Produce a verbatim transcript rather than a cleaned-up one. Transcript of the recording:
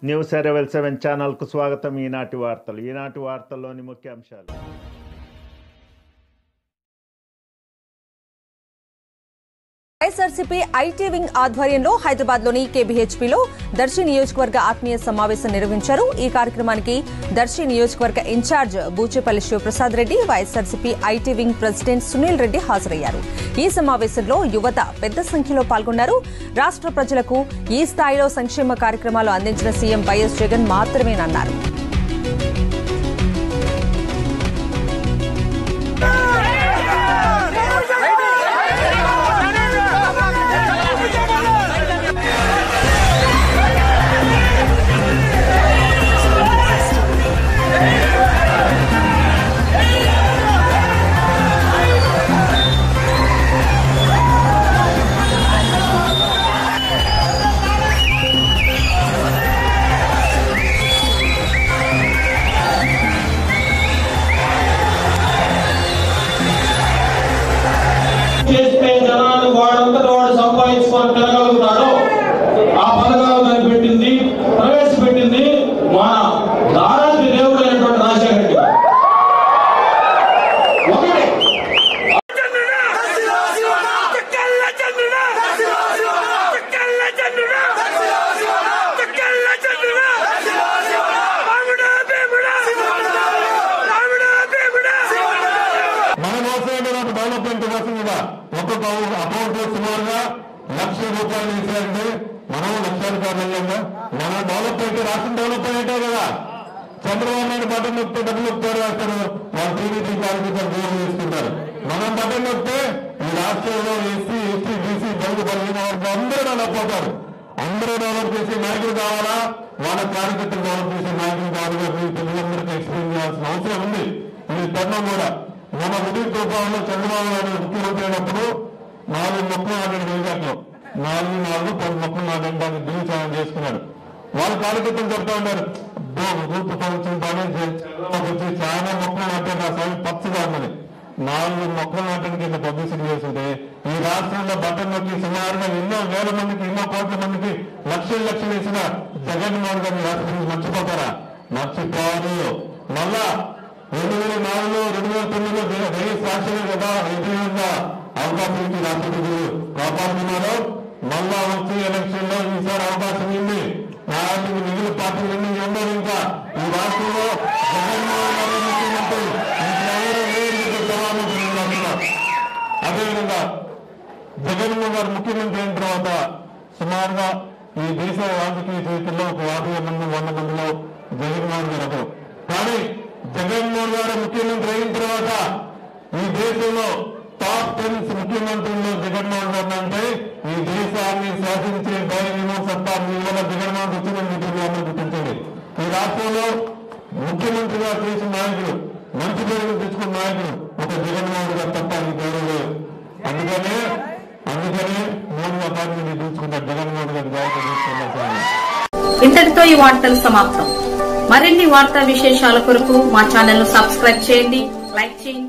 News arrival seven ఛానల్కు స్వాగతం. ఈనాటి వార్తలు. ఈనాటి వార్తల్లోని ముఖ్యాంశాలు. వైఎస్ఆర్సీపీ ఐటీ వింగ్ ఆధ్వర్యంలో హైదరాబాద్ లోని కేబీహెచ్పీలో దర్శి నియోజకవర్గ ఆత్మీయ సమావేశం నిర్వహించారు. ఈ కార్యక్రమానికి దర్శి నియోజకవర్గ incharge Bucheppalli Sivaprasad Reddy, YSRCP IT wing president Sunil Reddy హాజరయ్యారు. ఈ సమావేశంలో యువత పెద్ద సంఖ్యలో పాల్గొన్నారు. రాష్ట్ర ప్రజలకు ఈ స్థాయిలో సంక్షేమ కార్యక్రమాలు అందించిన సీఎం వైఎస్ జగన్ మాత్రమేనన్నారు. డెవలప్మెంట్ కోసం కూడా ఒక్కొక్క అకౌంట్ లో సుమారుగా లక్ష రూపాయలు వేసారంటే మనం లక్షాధికారులు మన డెవలప్మెంట్ రాష్ట్రం డెవలప్ అయ్యేటే కదా. చంద్రబాబు నాయుడు బటన్ నొక్కితే డబ్బులు నొక్కుతారు వేస్తారు, వాళ్ళు టీడీపీ కార్యకర్తలు గోలు వేసుకుంటారు. మనం బటన్ నొక్కితే ఈ రాష్ట్రంలో ఎస్సీ ఎస్టీ బీసీ బడుగు బలిగిన వాళ్ళు అందరూ డెవలప్ అవుతారు. అందరూ డెవలప్ చేసే నాయకులు కావాలా, వాళ్ళ కార్యకర్తలు డెవలప్ చేసే నాయకులు కావాలా, పిల్లలందరికీ ఎక్స్ప్లెయిన్ చేయాల్సిన అవసరం ఉంది. ఈ తరుణం కూడా మన ఉదయం రూపాయల్లో చంద్రబాబు నాయుడు ముఖ్యమంత్రి అయినప్పుడు నాలుగు మొక్కలు నాటిన వేగాట్లో నాలుగు నాలుగు పది మొక్కలు నాటడానికి దిగుచారం చేసుకున్నాడు. వాళ్ళ కార్యకర్తలు చెప్తా ఉన్నారు, రూపు సంవత్సరం పని వచ్చి చాలా మొక్కలు నాటారు, ఆ సైడ్ పచ్చగా ఉన్నది. నాలుగు మొక్కలు నాటడానికి ఇంత పబ్లిసిటీ చేస్తుంటే ఈ రాష్ట్రంలో బట్టలు నొక్కి సుమారుగా ఎన్నో వేల మందికి ఎన్నో కోట్ల మందికి లక్షలు లక్షలు వేసిన జగన్మోహన్ గారిని రాష్ట్రం నుంచి మర్చిపోతారా? మర్చిపోరు. మళ్ళా రెండు వేల నాలుగులో రెండు వేల తొమ్మిదిలో వైఎస్ రాష్ట్రం కదా ఎదురుగా అవకాశం ఇచ్చి రాష్ట్రపతి కాపాడుతున్నారు. మళ్ళా వచ్చే ఎలక్షన్ లో ఈసారి అవకాశం ఉంది. నాలుగు మిగిలిన పార్టీలు ఎన్ని ఉన్నారు ఇంకా ఈ రాష్ట్రంలో జగన్మోహన్ గారు ముఖ్యమంత్రి అదేవిధంగా జగన్మోహన్ గారు ముఖ్యమంత్రి అయిన తర్వాత సుమారుగా ఈ దేశ రాజకీయ చరిత్రలో ఒక యాభై మంది వంద మందిలో జగన్మోహన్ గారు ఒకరు. కానీ జగన్మోహన్ గారు ముఖ్యమంత్రి అయిన తర్వాత ఈ దేశంలో టాప్ టెన్ ముఖ్యమంత్రుల్లో జగన్మోహన్ గారు అంటే ఈ దేశాన్ని శాసించే ధైర్యము సత్తా మీ వల్ల జగన్మోహన్ వచ్చిందని చెప్పి అందరూ గుర్తించండి. ఈ రాష్ట్రంలో ముఖ్యమంత్రిగా చేసిన నాయకుడు, మంచి పేరు తెచ్చుకున్న నాయకుడు ఒక జగన్మోహన్ గారు తప్ప ఈ పేరు లేదు. అందుకనే అందుకనే మూడు అపార్ట్మెంట్ తీసుకుంటారు జగన్మోహన్ గారు జాగ్రత్త తీసుకున్నారు. ఇంతటితో ఈ వార్తలు సమాప్తం. మరిన్ని వార్తా విశేషాల కొరకు మా ఛానల్ ను సబ్స్క్రైబ్ చేయండి, లైక్ చేయండి.